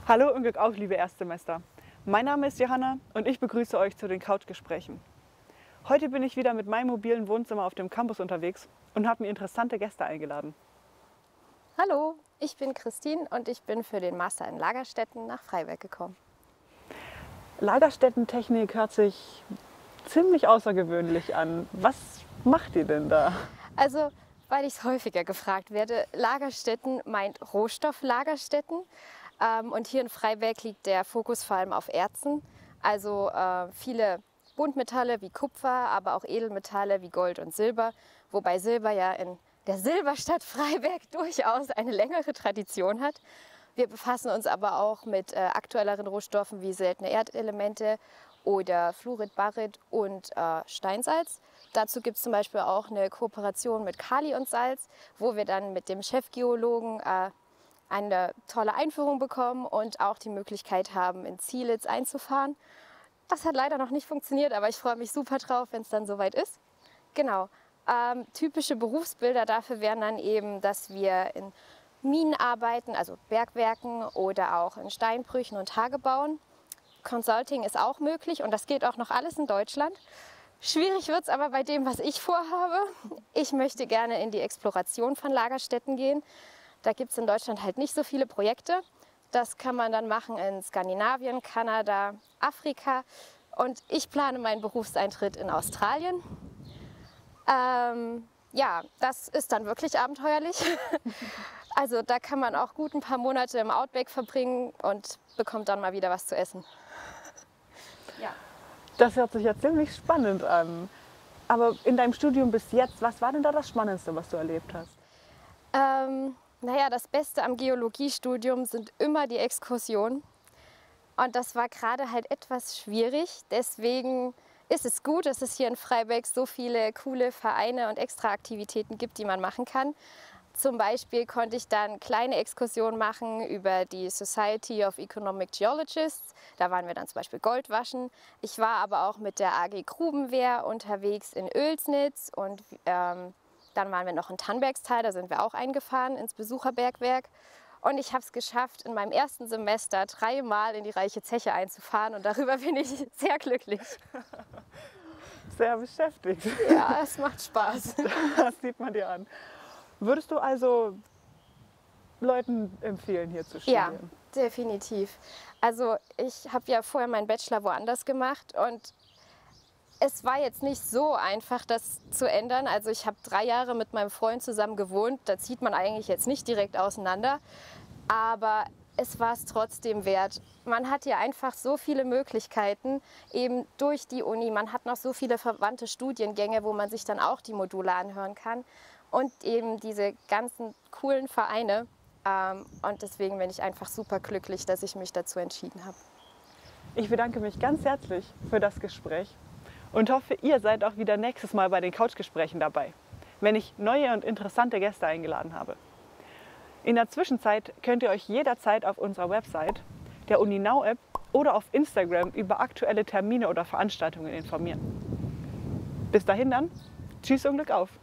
Hallo und Glück auf, liebe Erstsemester. Mein Name ist Johanna und ich begrüße euch zu den Couchgesprächen. Heute bin ich wieder mit meinem mobilen Wohnzimmer auf dem Campus unterwegs und habe mir interessante Gäste eingeladen. Hallo, ich bin Christine und ich bin für den Master in Lagerstätten nach Freiberg gekommen. Lagerstättentechnik hört sich ziemlich außergewöhnlich an. Was macht ihr denn da? Also, weil ich es häufiger gefragt werde, Lagerstätten meint Rohstofflagerstätten. Und hier in Freiberg liegt der Fokus vor allem auf Erzen. Also viele Buntmetalle wie Kupfer, aber auch Edelmetalle wie Gold und Silber. Wobei Silber ja in der Silberstadt Freiberg durchaus eine längere Tradition hat. Wir befassen uns aber auch mit aktuelleren Rohstoffen wie seltene Erdelemente oder Fluorid, Barit und Steinsalz. Dazu gibt es zum Beispiel auch eine Kooperation mit Kali und Salz, wo wir dann mit dem Chefgeologen eine tolle Einführung bekommen und auch die Möglichkeit haben, in Zielitz einzufahren. Das hat leider noch nicht funktioniert, aber ich freue mich super drauf, wenn es dann soweit ist. Genau. Typische Berufsbilder dafür wären dann eben, dass wir in Minen arbeiten, also Bergwerken oder auch in Steinbrüchen und Tagebauen. Consulting ist auch möglich und das geht auch noch alles in Deutschland. Schwierig wird es aber bei dem, was ich vorhabe. Ich möchte gerne in die Exploration von Lagerstätten gehen. Da gibt es in Deutschland halt nicht so viele Projekte. Das kann man dann machen in Skandinavien, Kanada, Afrika. Und ich plane meinen Berufseintritt in Australien. Ja, das ist dann wirklich abenteuerlich. Also da kann man auch gut ein paar Monate im Outback verbringen und bekommt dann mal wieder was zu essen. Ja. Das hört sich ja ziemlich spannend an. Aber in deinem Studium bis jetzt, was war denn da das Spannendste, was du erlebt hast? Naja, das Beste am Geologiestudium sind immer die Exkursionen. Und das war gerade halt etwas schwierig. Deswegen ist es gut, dass es hier in Freiberg so viele coole Vereine und Extraaktivitäten gibt, die man machen kann. Zum Beispiel konnte ich dann kleine Exkursionen machen über die Society of Economic Geologists. Da waren wir dann zum Beispiel Gold waschen. Ich war aber auch mit der AG Grubenwehr unterwegs in Oelsnitz und dann waren wir noch in Tannbergstal, da sind wir auch eingefahren ins Besucherbergwerk. Und ich habe es geschafft, in meinem ersten Semester 3-mal in die Reiche Zeche einzufahren und darüber bin ich sehr glücklich. Sehr beschäftigt. Ja, es macht Spaß. Das sieht man dir an. Würdest du also Leuten empfehlen, hier zu studieren? Ja, definitiv. Also ich habe ja vorher meinen Bachelor woanders gemacht und es war jetzt nicht so einfach, das zu ändern. Also ich habe 3 Jahre mit meinem Freund zusammen gewohnt. Da zieht man eigentlich jetzt nicht direkt auseinander. Aber es war es trotzdem wert. Man hat hier einfach so viele Möglichkeiten, eben durch die Uni. Man hat noch so viele verwandte Studiengänge, wo man sich dann auch die Module anhören kann. Und eben diese ganzen coolen Vereine. Und deswegen bin ich einfach super glücklich, dass ich mich dazu entschieden habe. Ich bedanke mich ganz herzlich für das Gespräch und hoffe, ihr seid auch wieder nächstes Mal bei den Couchgesprächen dabei, wenn ich neue und interessante Gäste eingeladen habe. In der Zwischenzeit könnt ihr euch jederzeit auf unserer Website, der UniNow-App oder auf Instagram über aktuelle Termine oder Veranstaltungen informieren. Bis dahin dann, tschüss und Glück auf!